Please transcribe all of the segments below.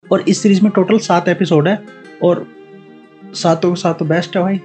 और इस सीरीज में टोटल 7 एपिसोड है और सातों के सातों बेस्ट है भाई।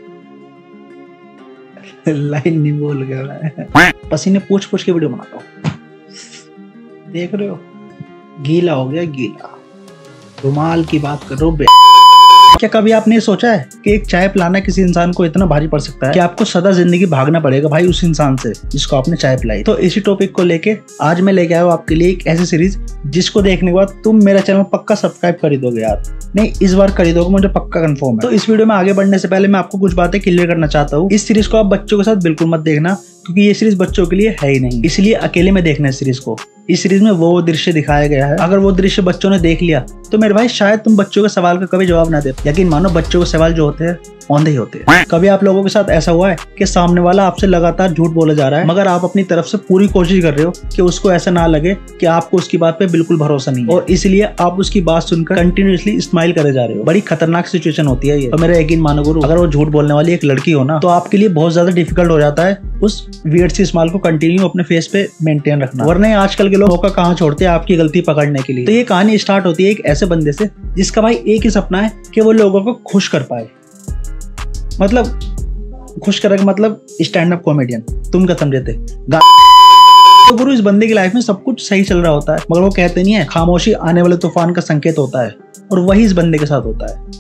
लाइन नहीं बोल गया मैं, पसीने पूछ पूछ के वीडियो बनाता हूँ। देख रहे हो, गीला हो गया गीला। रुमाल की बात करो बे। क्या कभी आपने सोचा है कि एक चाय पिलाना किसी इंसान को इतना भारी पड़ सकता है कि आपको सदा जिंदगी भागना पड़ेगा भाई उस इंसान से जिसको आपने चाय पिलाई। तो इसी टॉपिक को लेके आज मैं लेके आया हूँ आपके लिए एक ऐसी सीरीज जिसको देखने के बाद तुम मेरा चैनल पक्का सब्सक्राइब कर ही दोगे यार। नहीं, इस बार कर ही दोगे, मुझे पक्का कंफर्म है। तो इस वीडियो में आगे बढ़ने से पहले मैं आपको कुछ बातें क्लियर करना चाहता हूँ। इस सीरीज को आप बच्चों के साथ बिल्कुल मत देखना क्योंकि ये सीरीज बच्चों के लिए है ही नहीं, इसलिए अकेले में देखना है सीरीज को। इस सीरीज में वो दृश्य दिखाया गया है, अगर वो दृश्य बच्चों ने देख लिया तो मेरे भाई शायद तुम बच्चों के सवाल का कभी जवाब ना दे। यकीन मानो बच्चों के सवाल जो होते हैं औंधे ही होते हैं। कभी आप लोगों के साथ ऐसा हुआ है कि सामने वाला आपसे लगातार झूठ बोला जा रहा है मगर आप अपनी तरफ से पूरी कोशिश कर रहे हो कि उसको ऐसा ना लगे कि आपको उसकी बात पे बिल्कुल भरोसा नहीं है और इसलिए आप उसकी बात सुनकर कंटिन्यूअसली स्माइल करे जा रहे हो। बड़ी खतरनाक सिचुएशन होती है ये। तो मेरा यकीन मानो गुरु, अगर वो झूठ बोलने वाली एक लड़की हो ना तो आपके लिए बहुत ज्यादा डिफिकल्ट हो जाता है उस वियर्ड सी स्माइल को कंटिन्यू अपने फेस पे मेंटेन रखना, वरना आजकल के लोग मौका कहाँ छोड़ते हैं आपकी गलती पकड़ने के लिए। तो ये कहानी स्टार्ट होती है एक ऐसे बंदे से जिसका भाई एक ही सपना है कि वो लोगों को खुश कर पाए, मतलब खुश करे मतलब स्टैंड अप कॉमेडियन। तुम क्या समझे थे? तो गुरु इस बंदे की लाइफ में सब कुछ सही चल रहा होता है मगर वो कहते नहीं है खामोशी आने वाले तूफान का संकेत होता है, और वही इस बंदे के साथ होता है।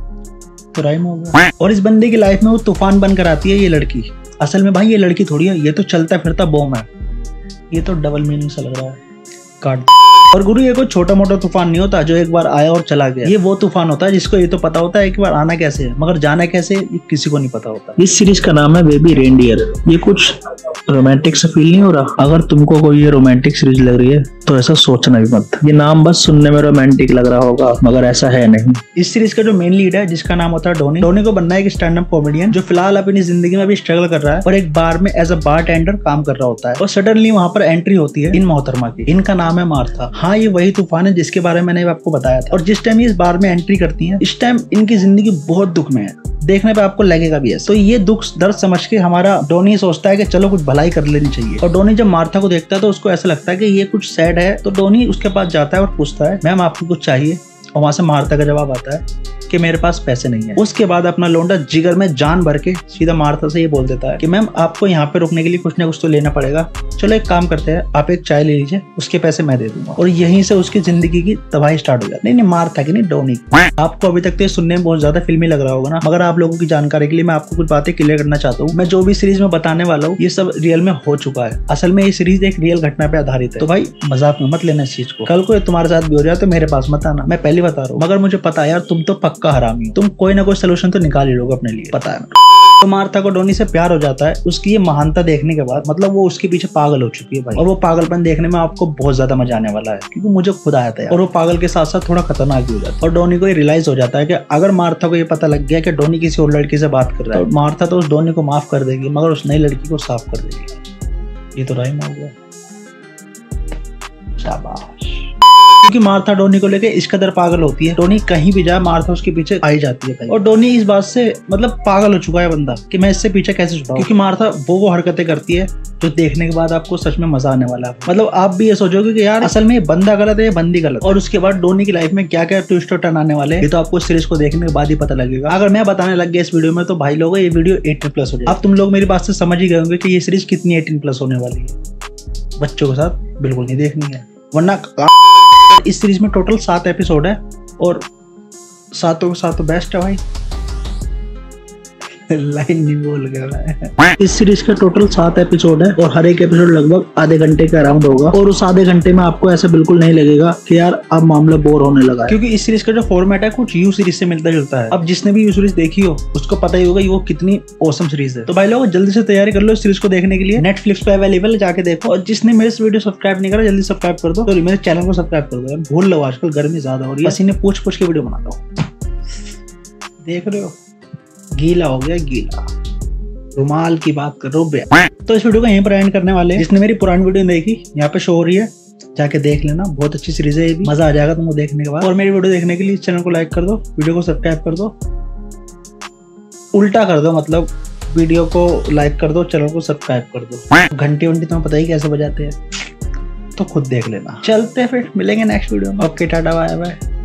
तो राइम हो गया। और इस बंदे की लाइफ में वो तूफान बनकर आती है ये लड़की। असल में भाई ये लड़की थोड़ी है, ये तो चलता फिरता बॉम्ब है। ये तो डबल मीनिंग सा लग रहा है, काट। और गुरु ये कोई छोटा मोटा तूफान नहीं होता जो एक बार आया और चला गया। ये वो तूफान होता है जिसको ये तो पता होता है एक बार आना कैसे है मगर जाना कैसे ये किसी को नहीं पता होता। इस सीरीज का नाम है बेबी रेनडियर। ये कुछ रोमांटिक सा फील नहीं हो रहा? अगर तुमको कोई ये रोमांटिक सीरीज लग रही है तो ऐसा सोचना भी मत। ये नाम बस सुनने में रोमांटिक लग रहा होगा मगर ऐसा है नहीं। इस सीरीज का जो मेन लीड है जिसका नाम होता है डोनी। डोनी को बनना है एक स्टैंड अप कॉमेडियन जो फिलहाल अपनी जिंदगी में अभी स्ट्रगल कर रहा है और एक बार में एज अ बार टेंडर काम कर रहा होता है। और सडनली वहाँ पर एंट्री होती है इन मोहतरमा की। इनका नाम है मार्था। हाँ, ये वही तूफान है जिसके बारे में मैंने आपको बताया था। और जिस टाइम ये इस बार में एंट्री करती है इस टाइम इनकी जिंदगी बहुत दुख में है, देखने पे आपको लगेगा भी ऐसा। तो ये दुख दर्द समझ के हमारा डोनी सोचता है कि चलो कुछ भलाई कर लेनी चाहिए। और डोनी जब मार्था को देखता है तो उसको ऐसा लगता है कि ये कुछ सैड है। तो डोनी उसके पास जाता है और पूछता है मैम आपको कुछ चाहिए? और वहां से मार्था का जवाब आता है कि मेरे पास पैसे नहीं है। उसके बाद अपना लोंडा जिगर में जान भर के सीधा मार्था से ये बोल देता है कि मैम आपको यहाँ पे रुकने के लिए कुछ ना कुछ तो लेना पड़ेगा, चलो एक काम करते हैं आप एक चाय ले लीजिए, उसके पैसे मैं दे दूंगा। और यहीं से उसकी जिंदगी की तबाही स्टार्ट हो जाती है। नहीं मार्था की नहीं, डोनी की। आपको अभी तक तो ये सुनने में बहुत ज्यादा फिल्मी लग रहा होगा ना, मगर आप लोगों की जानकारी के लिए मैं आपको कुछ बातें क्लियर करना चाहता हूँ। मैं जो भी सीरीज में बताने वाला हूँ ये सब रियल में हो चुका है। असल में ये सीरीज एक रियल घटना पे आधारित है। तो भाई मजाक में मत लेना इस चीज को। कल को तुम्हारे साथ भी हो जाए तो मेरे पास मत आना, मैं पहले बता रहा हूँ। मगर मुझे पता है यार तुम तो पक्का हरामी हो, तुम कोई ना कोई सोल्यूशन तो निकाल ही लोगे अपने लिए, पता है। तो मार्था को डोनी से प्यार हो जाता है उसकी ये महानता देखने के बाद। मतलब वो उसके पीछे पागल हो चुकी है भाई। और वो पागलपन देखने में आपको बहुत ज्यादा मजा आने वाला है क्योंकि मुझे खुद आया था यार। और वो पागल के साथ साथ थोड़ा खतरनाक भी हो जाता है। और डोनी को ये रियलाइज हो जाता है कि अगर मार्था को ये पता लग गया कि डोनी किसी और लड़की से बात कर रहा है तो मार्था तो उस डोनी को माफ कर देगी मगर उस नई लड़की को साफ कर देगी। ये तो राइम हो गया, शाबाश। क्योंकि मार्था डोनी को लेके इस कदर पागल होती है, डोनी कहीं भी जाए मार्था उसके पीछे आई जाती है भाई। और डोनी इस बात से मतलब पागल हो चुका है बंदा कि मैं इससे पीछे कैसे छुड़ाऊं, क्योंकि मार्था वो हरकतें करती है जो देखने के बाद आपको सच में मजा आने वाला है। मतलब आप भी ये सोचोगे कि यार असल में ये बंदा गलत है या बंदी गलत। और उसके बाद डोनी की लाइफ में क्या क्या ट्विस्ट और टर्न आने वाले हैं ये तो आपको सीरीज को देखने के बाद ही पता लगेगा। अगर मैं बताने लग गया इस वीडियो में तो भाई लोगों ये वीडियो 18+ हो जाए। अब तुम लोग मेरी बात से समझ ही गए होंगे कि ये सीरीज कितनी 18+ होने वाली है। बच्चों के साथ बिल्कुल नहीं देखनी है वरना। इस सीरीज में टोटल 7 एपिसोड है और सातों के सातों बेस्ट है भाई। लाइन नहीं बोल गया मैं। इस सीरीज का टोटल 7 एपिसोड है और हर एक एपिसोड लगभग आधे घंटे का अराउंड होगा। और उस आधे घंटे में आपको ऐसा बिल्कुल नहीं लगेगा कि यार अब मामला बोर होने लगा है, क्योंकि इस सीरीज का जो फॉर्मेट है कुछ यू सीरीज से मिलता जुलता है। अब जिसने भी यू सीरीज देखी हो उसको पता ही होगा वो कितनी औसम सीरीज है। तो भाई लोग जल्दी से तैयारी कर लो इस सीरीज को देखने के लिए। नेटफ्लिक्स पे अवेलेबल है, जाके देखो। और जिसने मेरे इस वीडियो सब्सक्राइब नहीं करा जल्दी सब्सक्राइब कर दो। तो मेरे चैनल को सब्सक्राइब कर दो, भूल लो आजकल गर्मी ज्यादा हो रही है, पसीने पूछ पूछ के वीडियो बनाता हूँ। देख रहे हो, गीला हो गया गीला। रुमाल की बात करो बे। तो इस वीडियो को यहीं पर एंड करने वाले हैं। जिसने मेरी पुरानी वीडियो देखी यहाँ पे शो हो रही है, जाके देख लेना, बहुत अच्छी सीरीज है ये भी, मजा आ जाएगा तुमको देखने के बाद। और मेरी वीडियो देखने के लिए चैनल को लाइक कर दो, वीडियो को सब्सक्राइब कर दो, उल्टा कर दो, मतलब वीडियो को लाइक कर दो, चैनल को सब्सक्राइब कर दो। घंटी वंटी तुम्हें पता ही कैसे बजाते हैं तो खुद देख लेना। चलते फिर मिलेंगे नेक्स्ट वीडियो में। Okay tata bye bye.